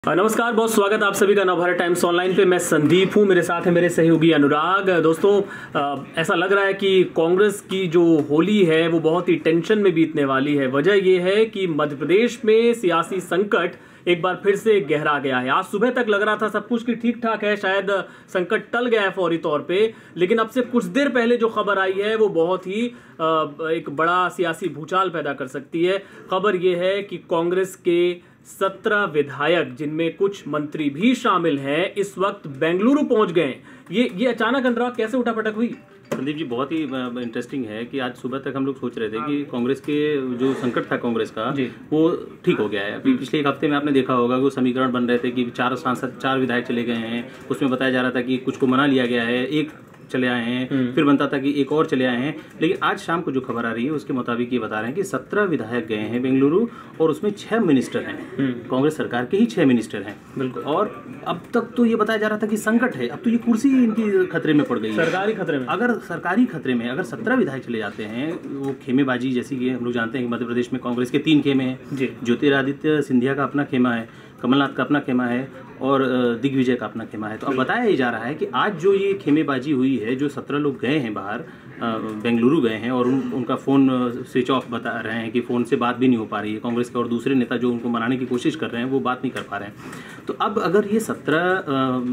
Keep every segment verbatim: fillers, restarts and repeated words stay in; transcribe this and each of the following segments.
नमस्कार, बहुत स्वागत आप सभी का नवभारत टाइम्स ऑनलाइन पे। मैं संदीप हूँ, मेरे साथ है मेरे सहयोगी अनुराग। दोस्तों, ऐसा लग रहा है कि कांग्रेस की जो होली है वो बहुत ही टेंशन में बीतने वाली है। वजह ये है कि मध्य प्रदेश में सियासी संकट एक बार फिर से गहरा गया है। आज सुबह तक लग रहा था सब कुछ की ठीक ठाक है, शायद संकट टल गया है फौरी तौर पे, लेकिन अब से कुछ देर पहले जो खबर आई है वो बहुत ही एक बड़ा सियासी भूचाल पैदा कर सकती है। खबर ये है कि कांग्रेस के सत्रह विधायक, जिनमें कुछ मंत्री भी शामिल हैं, इस वक्त बेंगलुरु पहुंच गए। ये ये अचानक अनुराग कैसे उठापटक हुई? संदीप जी, बहुत ही इंटरेस्टिंग है कि आज सुबह तक हम लोग सोच रहे थे कि कांग्रेस के जो संकट था कांग्रेस का वो ठीक हो गया है। अभी पिछले एक हफ्ते में आपने देखा होगा कि वो समीकरण बन रहे थे कि चार सांसद चार विधायक चले गए हैं, उसमें बताया जा रहा था कि कुछ को मना लिया गया है, एक चले आए हैं, फिर बनता था कि एक और चले आए हैं। लेकिन आज शाम को जो खबर आ रही है उसके मुताबिक ये बता रहे हैं कि सत्रह विधायक गए हैं बेंगलुरु और उसमें छह मिनिस्टर हैं, कांग्रेस सरकार के ही छह मिनिस्टर हैं। बिल्कुल। और अब तक तो ये बताया जा रहा था कि संकट है, अब तो ये कुर्सी इनकी खतरे में पड़ गई है, सरकारी खतरे में। अगर सरकारी खतरे में अगर सत्रह विधायक चले जाते हैं, वो खेमेबाजी, जैसी कि हम लोग जानते हैं कि मध्य प्रदेश में कांग्रेस के तीन खेमे हैं। ज्योतिरादित्य सिंधिया का अपना खेमा है, कमलनाथ का अपना खेमा है और दिग्विजय का अपना खेमा है। तो अब बताया ही जा रहा है कि आज जो ये खेमेबाजी हुई है, जो सत्रह लोग गए हैं बाहर, बेंगलुरु गए हैं और उन, उनका फ़ोन स्विच ऑफ बता रहे हैं कि फ़ोन से बात भी नहीं हो पा रही है। कांग्रेस के और दूसरे नेता जो उनको मनाने की कोशिश कर रहे हैं वो बात नहीं कर पा रहे हैं। तो अब अगर ये सत्रह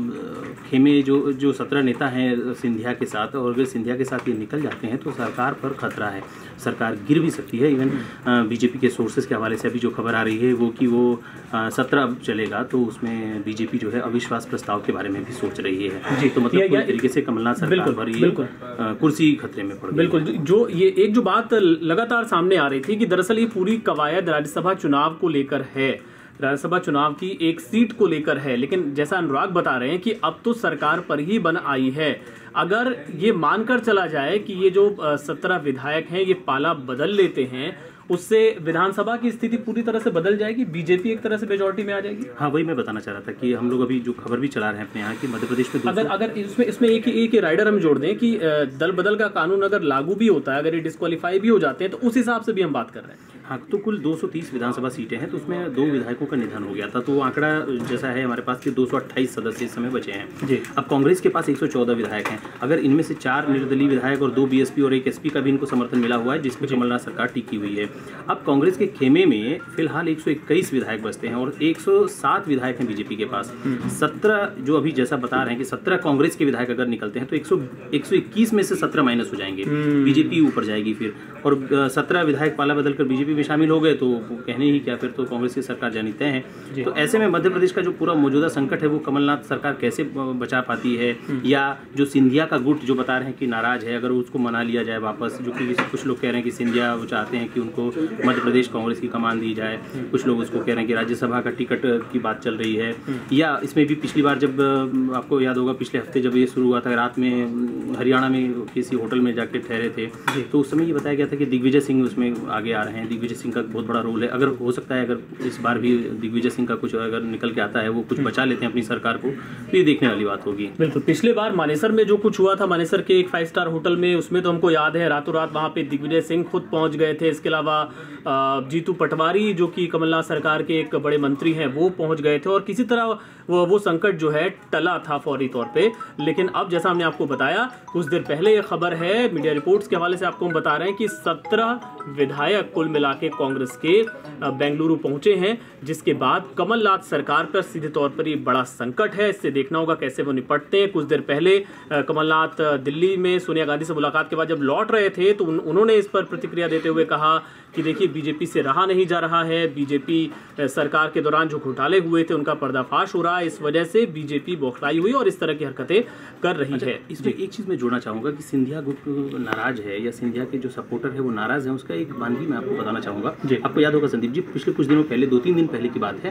खेमे जो जो सत्रह नेता हैं सिंधिया के साथ, और अगर सिंधिया के साथ ये निकल जाते हैं तो सरकार पर खतरा है, सरकार गिर भी सकती है। इवन बीजेपी के सोर्सेज के हवाले से अभी जो खबर आ रही है वो कि वो सत्रह चलेगा तो उसमें बीजेपी जो है अविश्वास प्रस्ताव के बारे में भी सोच रही है। जी, तो मतलब पूरी तरीके से कमलनाथ सरकार पर ये कुर्सी खतरे में पड़ गई। बिल्कुल। जो ये एक जो बात लगातार सामने आ रही थी कि दरअसल ये पूरी कवायद राज्यसभा चुनाव को लेकर है, राज्यसभा चुनाव की एक सीट को लेकर है। लेकिन जैसा अनुराग बता रहे हैं कि अब तो सरकार पर ही बन आई है। अगर ये मानकर चला जाए कि ये जो सत्रह विधायक हैं ये पाला बदल लेते हैं, उससे विधानसभा की स्थिति पूरी तरह से बदल जाएगी, बीजेपी एक तरह से मेजॉरिटी में आ जाएगी। हाँ, वही मैं बताना चाह रहा था कि हम लोग अभी जो खबर भी चला रहे हैं अपने यहाँ की मध्य प्रदेश में अगर अगर इसमें इसमें एक एक राइडर हम जोड़ दें कि दल बदल का कानून अगर लागू भी होता है, अगर ये डिस्क्वालीफाई भी हो जाते हैं, तो उस हिसाब से भी हम बात कर रहे हैं। हाँ, तो कुल दो सौ तीस विधानसभा सीटें हैं, तो उसमें दो विधायकों का निधन हो गया था। तो वो आंकड़ा जैसा है हमारे पास कि दो सौ अट्ठाईस सदस्य इस समय बचे हैं जी। अब कांग्रेस के पास एक सौ चौदह विधायक हैं। अगर इनमें से चार निर्दलीय विधायक और दो बीएसपी और एक एसपी का भी इनको समर्थन मिला हुआ है, जिसमें कमलनाथ सरकार टिकी हुई है। अब कांग्रेस के खेमे में फिलहाल एक सौ इक्कीस विधायक बचते हैं और एक सौ सात विधायक हैं बीजेपी के पास। सत्रह जो अभी जैसा बता रहे हैं कि सत्रह कांग्रेस के विधायक अगर निकलते हैं तो एक सौ एक सौ इक्कीस में से सत्रह माइनस हो जाएंगे, बीजेपी ऊपर जाएगी फिर। और सत्रह विधायक पाला बदल कर बीजेपी में शामिल हो गए तो कहने ही क्या, फिर तो कांग्रेस की सरकार जानी तय है। तो ऐसे में मध्य प्रदेश का जो पूरा मौजूदा संकट है वो कमलनाथ सरकार कैसे बचा पाती है, या जो सिंधिया का गुट जो बता रहे हैं कि नाराज है, अगर उसको मना लिया जाए वापस, जो कि कुछ लोग कह रहे हैं कि सिंधिया वो चाहते हैं कि उनको मध्य प्रदेश कांग्रेस की कमान दी जाए, कुछ लोग उसको कह रहे हैं कि राज्यसभा का टिकट की बात चल रही है। या इसमें भी पिछली बार जब आपको याद होगा पिछले हफ्ते जब ये शुरू हुआ था, रात में हरियाणा में किसी होटल में जाके ठहरे थे, तो उस समय ये बताया गया था कि दिग्विजय सिंह उसमें आगे आ रहे हैं। दिग्विजय सिंह का बहुत बड़ा रोल है। अगर हो सकता है अगर इस बार भी दिग्विजय सिंह का कुछ अगर निकल के आता है, वो कुछ बचा लेते हैं अपनी सरकार को, तो ये देखने वाली बात होगी। बिल्कुल। पिछले बार मानेसर में जो कुछ हुआ था, मानेसर के एक फाइव स्टार होटल में, उसमें तो हमको याद है रातों रात वहां पे दिग्विजय सिंह खुद पहुंच गए थे। इसके अलावा जीतू पटवारी जो कि कमलनाथ सरकार के एक बड़े मंत्री हैं वो पहुंच गए थे और किसी तरह वो वो संकट जो है टला था फौरी तौर पे। लेकिन अब जैसा हमने आपको बताया कुछ देर पहले ये खबर है, मीडिया रिपोर्ट्स के हवाले से आपको हम बता रहे हैं कि सत्रह विधायक कुल मिला के कांग्रेस के बेंगलुरु पहुंचे हैं, जिसके बाद कमलनाथ सरकार पर सीधे तौर पर ये बड़ा संकट है। इससे देखना होगा कैसे वो निपटते हैं। कुछ देर पहले कमलनाथ दिल्ली में सोनिया गांधी से मुलाकात के बाद जब लौट रहे थे तो उन, उन्होंने इस पर प्रतिक्रिया देते हुए कहा कि देखिए बीजेपी से रहा नहीं जा रहा है, बीजेपी सरकार के दौरान जो घोटाले हुए थे उनका पर्दाफाश हो रहा है, इस वजह से बीजेपी बौखलाई हुई और इस तरह की हरकतें कर रही अच्छा, है। इसमें एक चीज़ मैं जोड़ना चाहूँगा कि सिंधिया गुट नाराज है या सिंधिया के जो सपोर्टर है वो नाराज है, उसका एक बात भी मैं आपको बताना चाहूँगा। आपको याद होगा संदीप जी, पिछले कुछ दिनों पहले, दो तीन दिन पहले की बात है,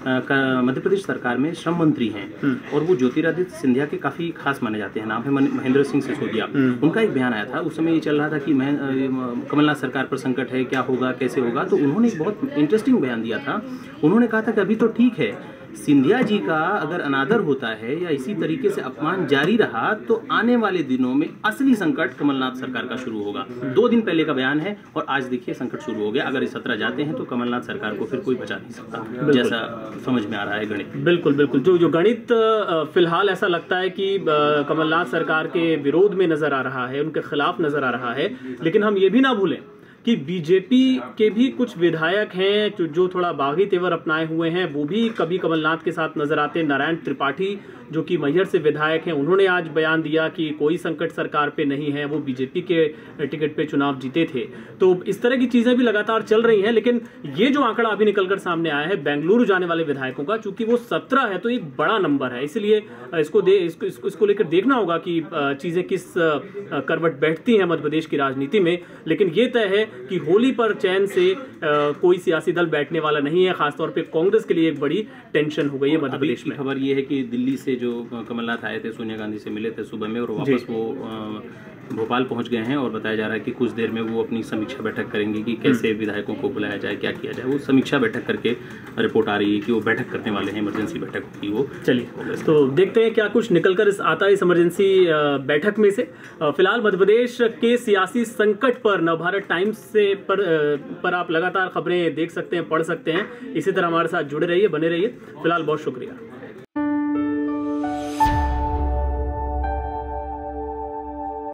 मध्य प्रदेश सरकार में श्रम मंत्री हैं और वो ज्योतिरादित्य सिंधिया के काफ़ी खास माने जाते हैं, नाम है महेंद्र सिंह सिसोदिया। उनका एक बयान आया था, उस समय ये चल रहा था कि मैं कमलनाथ सरकार पर संकट है, क्या होगा कैसे होगा, तो उन्होंने एक बहुत इंटरेस्टिंग बयान दिया था। उन्होंने कहा था कि अभी तो ठीक है, सिंधिया जी का अगर अनादर होता है या इसी तरीके से अपमान जारी रहा तो आने वाले दिनों में असली संकट कमलनाथ सरकार का शुरू होगा। दो दिन पहले का बयान है और आज देखिए संकट शुरू हो गया। अगर इस सत्रह जाते हैं तो कमलनाथ सरकार को फिर कोई बचा नहीं सकता, जैसा समझ में आ रहा है गणित। बिल्कुल बिल्कुल, जो जो गणित फिलहाल ऐसा लगता है कि कमलनाथ सरकार के विरोध में नजर आ रहा है, उनके खिलाफ नजर आ रहा है। लेकिन हम ये भी ना भूलें कि बीजेपी के भी कुछ विधायक हैं जो थोड़ा बागी तेवर अपनाए हुए हैं, वो भी कभी कमलनाथ के साथ नजर आते हैं। नारायण त्रिपाठी जो कि मैहर से विधायक हैं, उन्होंने आज बयान दिया कि कोई संकट सरकार पे नहीं है, वो बीजेपी के टिकट पे चुनाव जीते थे। तो इस तरह की चीजें भी लगातार चल रही हैं। लेकिन ये जो आंकड़ा अभी निकलकर सामने आया है बेंगलुरु जाने वाले विधायकों का, चूंकि वो सत्रह है तो एक बड़ा नंबर है, इसलिए इसको दे इसको इसको, इसको लेकर देखना होगा कि चीजें किस करवट बैठती हैं मध्य प्रदेश की राजनीति में। लेकिन ये तय है कि होली पर चैन से आ, कोई सियासी दल बैठने वाला नहीं है। खासतौर पे कांग्रेस के लिए एक बड़ी टेंशन हो गई है मध्य प्रदेश में। खबर ये है कि दिल्ली से जो कमलनाथ आए थे, सोनिया गांधी से मिले थे सुबह में और वापस वो आ, भोपाल पहुंच गए हैं और बताया जा रहा है कि कुछ देर में वो अपनी समीक्षा बैठक करेंगे कि कैसे विधायकों को बुलाया जाए, क्या किया जाए। वो समीक्षा बैठक करके रिपोर्ट आ रही है कि वो बैठक करने वाले हैं, इमरजेंसी बैठक होगी वो। चलिए तो देखते हैं क्या कुछ निकलकर इस आता है इस इमरजेंसी बैठक में से। फिलहाल मध्य प्रदेश के सियासी संकट पर नवभारत टाइम्स से पर, पर आप लगातार खबरें देख सकते हैं, पढ़ सकते हैं। इसी तरह हमारे साथ जुड़े रहिए, बने रहिए। फिलहाल बहुत शुक्रिया।